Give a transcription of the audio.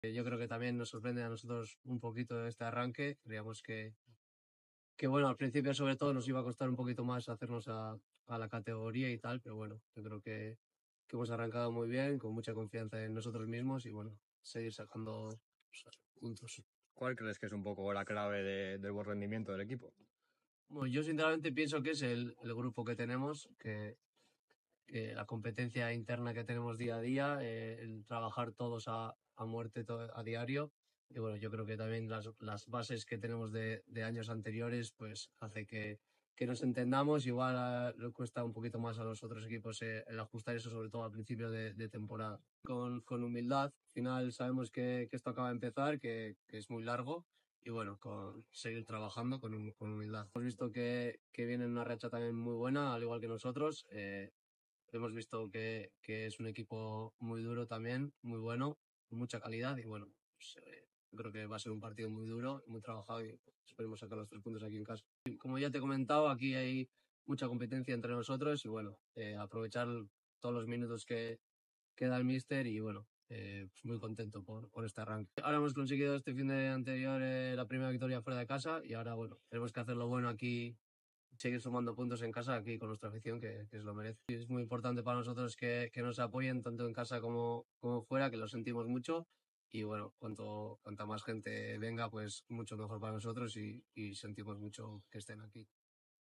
Yo creo que también nos sorprende a nosotros un poquito este arranque. Creíamos que bueno, al principio sobre todo nos iba a costar un poquito más hacernos a la categoría y tal, pero bueno, yo creo que hemos arrancado muy bien, con mucha confianza en nosotros mismos y bueno, seguir sacando puntos. ¿Cuál crees que es un poco la clave del buen rendimiento del equipo? Bueno, yo sinceramente pienso que es el grupo que tenemos, que la competencia interna que tenemos día a día, el trabajar todos a muerte a diario. Y bueno, yo creo que también las bases que tenemos de años anteriores, pues hace que nos entendamos. Igual le cuesta un poquito más a los otros equipos el ajustar eso, sobre todo al principio de temporada. Con humildad, al final sabemos que esto acaba de empezar, que es muy largo. Y bueno, con seguir trabajando con humildad. Hemos visto que viene en una racha también muy buena, al igual que nosotros. Hemos visto que es un equipo muy duro también, muy bueno, con mucha calidad y bueno, pues, yo creo que va a ser un partido muy duro, muy trabajado y esperemos sacar los 3 puntos aquí en casa. Como ya te he comentado, aquí hay mucha competencia entre nosotros y bueno, aprovechar todos los minutos que da el míster y bueno, pues muy contento por este arranque. Ahora hemos conseguido este fin de anterior la primera victoria fuera de casa y ahora bueno, tenemos que hacerlo bueno aquí, seguir sumando puntos en casa aquí con nuestra afición, que es lo merece. Y es muy importante para nosotros que nos apoyen tanto en casa como fuera, que lo sentimos mucho. Y bueno, cuanta más gente venga, pues mucho mejor para nosotros y sentimos mucho que estén aquí.